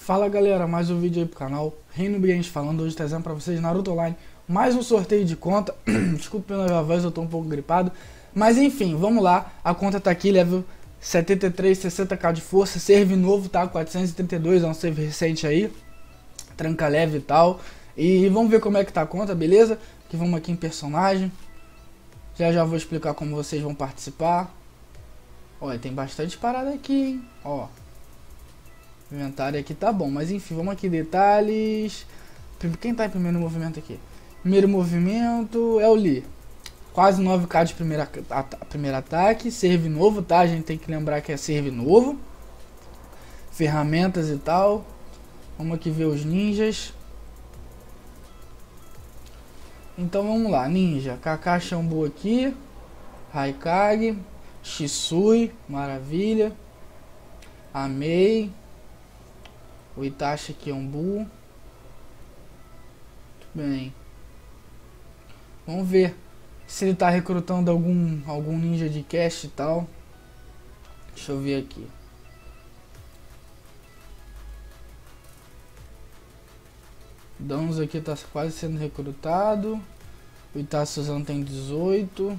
Fala galera, mais um vídeo aí pro canal Reino Games falando, hoje trazendo pra vocês Naruto Online, mais um sorteio de conta. Desculpa pela minha voz, eu tô um pouco gripado, mas enfim, vamos lá, a conta tá aqui, level 73, 60k de força, serve novo, tá, 432, é um save recente aí, tranca leve e tal, e vamos ver como é que tá a conta, beleza? Que vamos aqui em personagem, já vou explicar como vocês vão participar. Olha, tem bastante parada aqui, hein, ó. Inventário aqui tá bom, mas enfim, vamos aqui, detalhes. Quem tá em primeiro movimento aqui? Primeiro movimento é o Lee. Quase 9k de primeiro ataque. Serve novo, tá? A gente tem que lembrar que é serve novo. Ferramentas e tal. Vamos aqui ver os ninjas. Então vamos lá, ninja. Kakashi Shambu aqui. Raikage. Shisui, maravilha. Amei. O Itachi aqui é um Bull. Muito bem. Vamos ver se ele tá recrutando algum ninja de cast e tal. Deixa eu ver aqui. Danzo aqui tá quase sendo recrutado. O Itachi Suzano tem 18.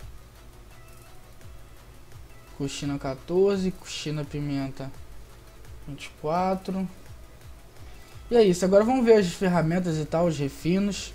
Kushina 14. Kushina Pimenta 24. E é isso, agora vamos ver as ferramentas e tal, os refinos.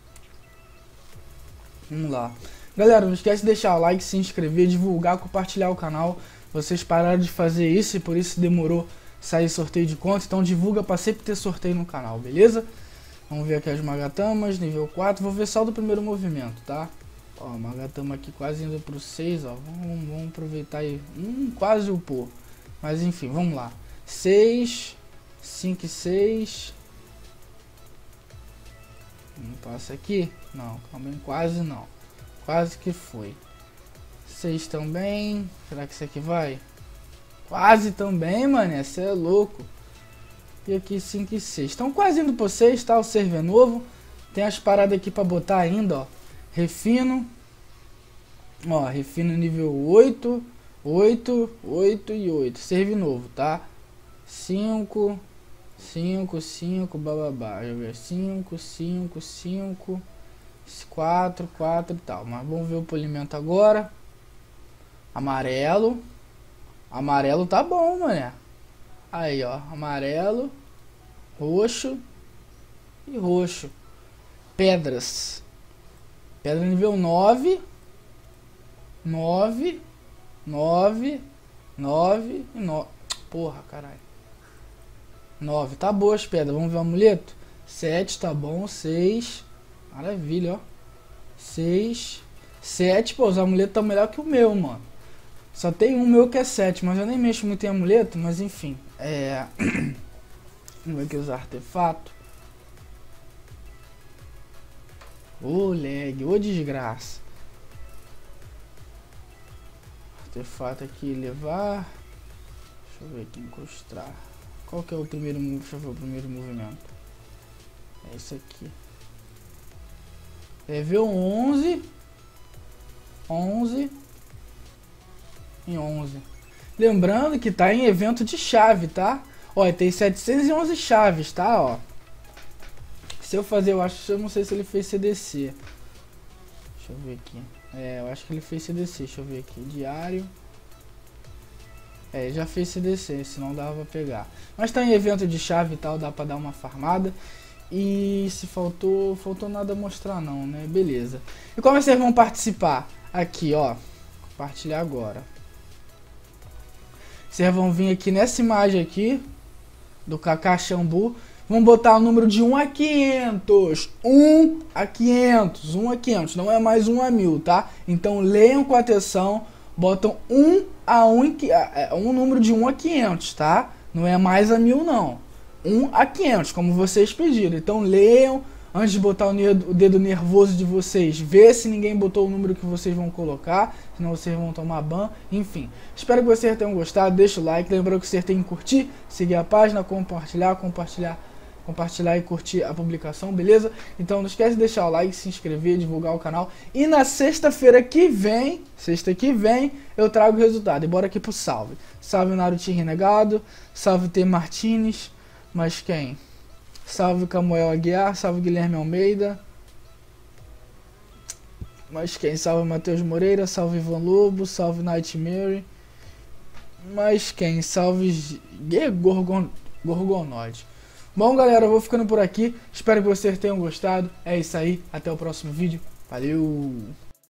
Vamos lá. Galera, não esquece de deixar o like, se inscrever, divulgar, compartilhar o canal. Vocês pararam de fazer isso e por isso demorou sair sorteio de conta. Então divulga para sempre ter sorteio no canal, beleza? Vamos ver aqui as Magatamas, nível 4. Vou ver só do primeiro movimento, tá? Ó, Magatama aqui quase indo pro 6, ó. Vamos aproveitar aí. Quase upou. Mas enfim, vamos lá. 6, 5 e 6. Não passa aqui? Não, também quase não. Quase que foi. 6 também. Será que isso aqui vai? Quase também, mano. Essa é louco. E aqui 5 e 6. Estão quase indo pro 6, tá? O server novo. Tem as paradas aqui pra botar ainda, ó. Refino. Ó, refino nível 8. 8, 8 e 8. Serve novo, tá? 5, 5, 5, bababá. Deixa eu ver. 5, 5, 5, 4, 4 e tal. Mas vamos ver o polimento agora. Amarelo. Amarelo tá bom, mané. Aí, ó. Amarelo. Roxo. E roxo. Pedras. Pedra nível 9. 9. 9. 9 e 9. Porra, caralho. 9, tá boa as pedras. Vamos ver o amuleto. 7, tá bom. 6. Maravilha, ó. 6. 7, pô, os amuletos estão melhor que o meu, mano. Só tem um meu que é 7, mas eu nem mexo muito em amuleto, mas enfim. Vamos ver aqui os artefatos. Ô lag, ô desgraça. Artefato aqui, levar. Deixa eu ver aqui, encostar. Qual que é o primeiro, deixa eu ver o primeiro movimento. É esse aqui. Level 11. 11. E 11. Lembrando que tá em evento de chave, tá? Ó, tem 711 chaves, tá? Ó. Se eu fazer, eu não sei se ele fez CDC. Deixa eu ver aqui. Eu acho que ele fez CDC. Deixa eu ver aqui. Diário. Já fez CDC, senão dava pra pegar. Mas tá em evento de chave e tal, dá pra dar uma farmada. E se faltou nada a mostrar não, né? Beleza. E como vocês vão participar? Aqui, ó. Compartilhar agora. Vocês vão vir aqui nessa imagem aqui. Do Kakashi Shambu. Vamos botar o número de 1 a 500. 1 a 500. 1 a 500. Não é mais 1 a 1000, tá? Então leiam com atenção. Botam 1 a 1, um número de 1 a 500, tá? Não é mais a 1000, não. 1 a 500, como vocês pediram. Então leiam antes de botar o dedo nervoso de vocês. Vê se ninguém botou o número que vocês vão colocar. Senão vocês vão tomar ban. Enfim, espero que vocês tenham gostado. Deixa o like. Lembrando que vocês têm que curtir, seguir a página, compartilhar e curtir a publicação, beleza? Então não esquece de deixar o like, se inscrever, divulgar o canal. E na sexta-feira que vem, eu trago o resultado. E bora aqui pro salve. Salve Naruto Renegado, salve T Martins, Mas quem? Salve Camuel Aguiar, salve Guilherme Almeida. Mas quem? Salve Matheus Moreira, salve Ivan Lobo, salve Nightmare. Mas quem? Salve Gorgonoid. Bom, galera, eu vou ficando por aqui. Espero que vocês tenham gostado. É isso aí. Até o próximo vídeo. Valeu!